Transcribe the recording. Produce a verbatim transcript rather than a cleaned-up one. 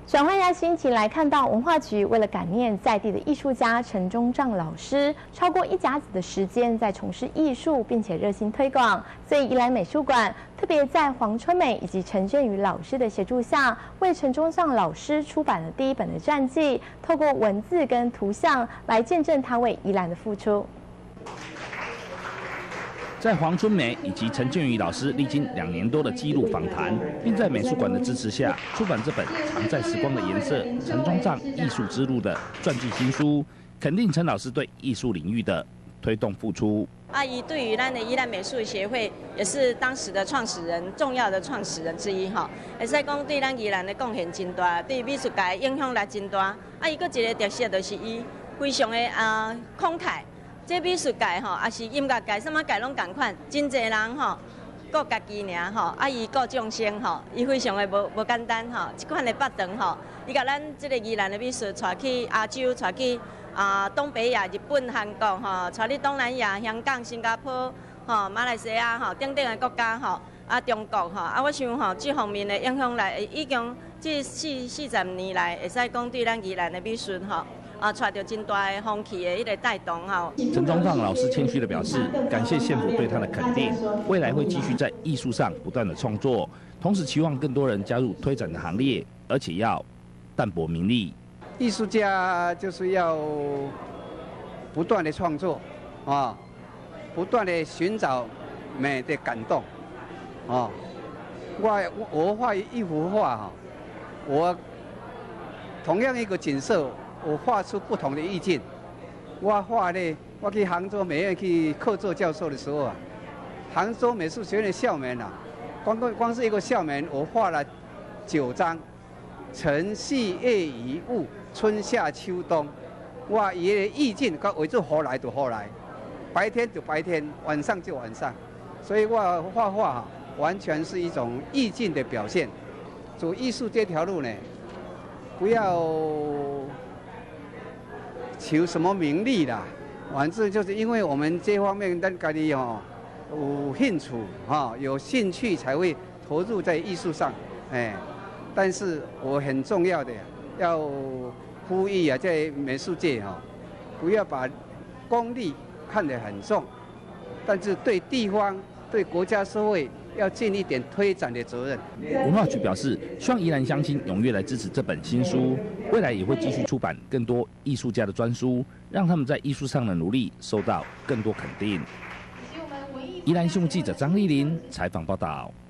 转换一下心情，来看到文化局为了感念在地的艺术家陈忠丈老师，超过一甲子的时间在从事艺术，并且热心推广，所以宜兰美术馆特别在黄春美以及陈振宇老师的协助下，为陈忠丈老师出版了第一本的传记，透过文字跟图像来见证他为宜兰的付出。 在黄春梅以及陈建宇老师历经两年多的记录访谈，并在美术馆的支持下，出版这本《藏在时光的颜色：陈忠丈艺术之路》的传记新书，肯定陈老师对艺术领域的推动付出。 阿姨对于咱的宜兰美术协会，也是当时的创始人，重要的创始人之一哈。会使讲对咱宜兰的贡献真大，对美术界影响力真大。阿姨搁一个特色就是伊非常的啊慷慨。 这美术界吼，也是音乐界，什么界拢共款，真侪人吼，顾家己尔吼，啊伊顾众生吼，伊非常的无无简单吼，这款的巴长吼，伊甲咱这个宜兰的美术带去亚洲，带去啊东北亚、日本、韩国吼，带去东南亚、香港、新加坡吼、马来西亚吼等等的国家吼，啊中国吼，啊我想吼，这方面的影响力已经这四四十年来，会使讲对咱宜兰的美术吼。 啊，带着真大的风气的一个带动哈。 陈忠丈老师谦虚地表示，感谢县府对他的肯定，未来会继续在艺术上不断的创作，同时期望更多人加入推展的行列，而且要淡泊名利。 艺术家就是要不断的创作啊，不断的寻找美的感动啊。我我画一幅画哈，我同样一个景色。 我画出不同的意境。我画呢，我去杭州美院去客座教授的时候啊，杭州美术学院的校门啊，光光光是一个校门，我画了九张，晨曦夜雨雾，春夏秋冬，哇，伊的意境，甲为做何来就何来，白天就白天，晚上就晚上，所以我画画啊，完全是一种意境的表现。走艺术这条路呢，不要 求什么名利啦，反正就是因为我们这方面咱家己哦有兴趣哈，有兴趣才会投入在艺术上，哎，但是我很重要的要呼吁啊，在美术界哈，不要把功利看得很重，但是对地方、对国家社会要尽一点推展的责任。 文化局表示，希望宜兰乡亲踊跃来支持这本新书，未来也会继续出版更多艺术家的专书，让他们在艺术上的努力受到更多肯定。宜兰新闻记者张丽玲采访报道。